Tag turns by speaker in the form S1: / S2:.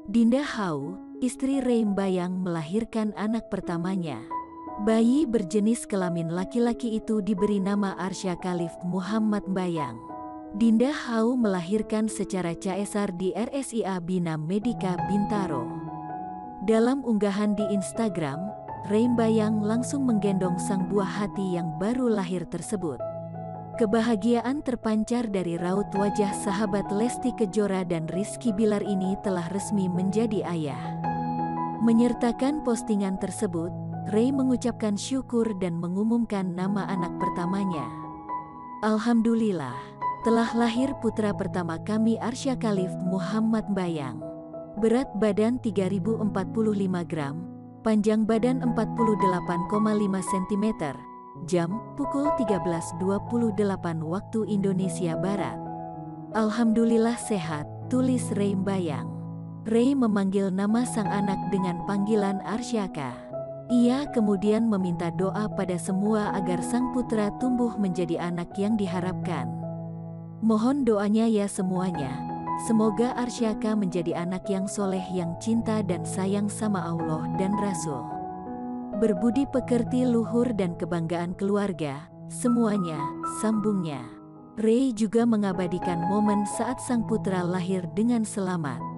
S1: Dinda Hau, istri Reim Bayang melahirkan anak pertamanya. Bayi berjenis kelamin laki-laki itu diberi nama Arsya Khalif Muhammad Bayang. Dinda Hau melahirkan secara caesar di RSIA Bina Medica Bintaro. Dalam unggahan di Instagram, Reim Bayang langsung menggendong sang buah hati yang baru lahir tersebut. Kebahagiaan terpancar dari raut wajah sahabat Lesti Kejora dan Rizky Bilar ini telah resmi menjadi ayah. Menyertakan postingan tersebut, Rey mengucapkan syukur dan mengumumkan nama anak pertamanya. Alhamdulillah, telah lahir putra pertama kami Arsya Khalif Muhammad Bayang. Berat badan 3045 gram, panjang badan 48,5 cm. Jam, pukul 13.28 waktu Indonesia Barat. Alhamdulillah sehat, tulis Reim Bayang. Rey memanggil nama sang anak dengan panggilan Arsyaka. Ia kemudian meminta doa pada semua agar sang putra tumbuh menjadi anak yang diharapkan. Mohon doanya ya semuanya. Semoga Arsyaka menjadi anak yang soleh yang cinta dan sayang sama Allah dan Rasul. Berbudi pekerti luhur dan kebanggaan keluarga, semuanya, sambungnya. Rey juga mengabadikan momen saat sang putra lahir dengan selamat.